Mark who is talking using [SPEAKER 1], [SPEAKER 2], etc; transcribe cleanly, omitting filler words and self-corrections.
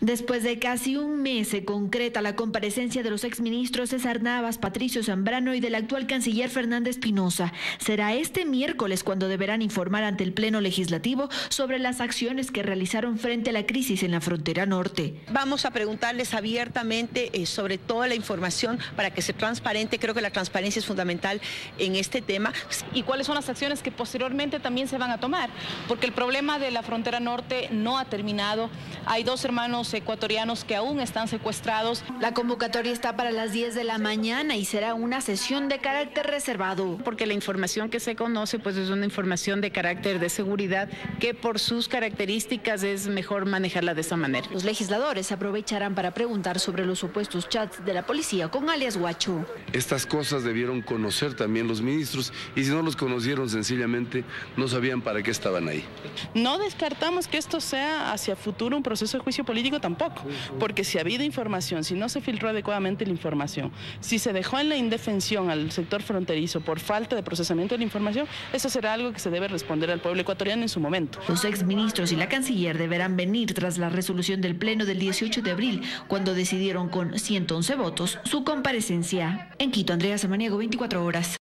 [SPEAKER 1] Después de casi un mes se concreta la comparecencia de los exministros César Navas, Patricio Zambrano y del actual canciller Fernanda Espinosa. Será este miércoles cuando deberán informar ante el Pleno Legislativo sobre las acciones que realizaron frente a la crisis en la frontera norte.
[SPEAKER 2] Vamos a preguntarles abiertamente sobre toda la información para que sea transparente. Creo que la transparencia es fundamental en este tema.
[SPEAKER 3] ¿Y cuáles son las acciones que posteriormente también se van a tomar? Porque el problema de la frontera norte no ha terminado. Hay 2 hermanos ecuatorianos que aún están secuestrados.
[SPEAKER 1] La convocatoria está para las 10 de la mañana y será una sesión de carácter reservado.
[SPEAKER 4] Porque la información que se conoce pues es una información de carácter de seguridad que por sus características es mejor manejarla de esa manera.
[SPEAKER 1] Los legisladores aprovecharán para preguntar sobre los supuestos chats de la policía con alias Guacho.
[SPEAKER 5] Estas cosas debieron conocer también los ministros y si no los conocieron sencillamente no sabían para qué estaban ahí.
[SPEAKER 6] No descartamos que esto sea hacia futuro un proceso de juicio político tampoco, porque si ha habido información, si no se filtró adecuadamente la información, si se dejó en la indefensión al sector fronterizo por falta de procesamiento de la información, eso será algo que se debe responder al pueblo ecuatoriano en su momento.
[SPEAKER 1] Los exministros y la canciller deberán venir tras la resolución del Pleno del 18 de abril, cuando decidieron con 111 votos su comparecencia. En Quito, Andrea Samaniego, 24 horas.